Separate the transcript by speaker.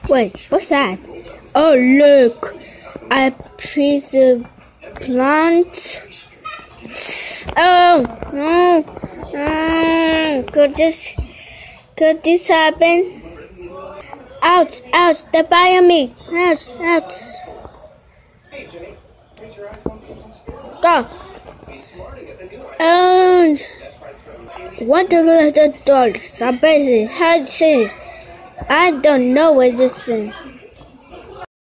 Speaker 1: Wait, what's that? Oh, look! A piece of plant. Oh, no. Could this happen? Ouch, ouch, they're biting me. Ouch, ouch. Go. And what a little dog. Some business. I don't know what this is.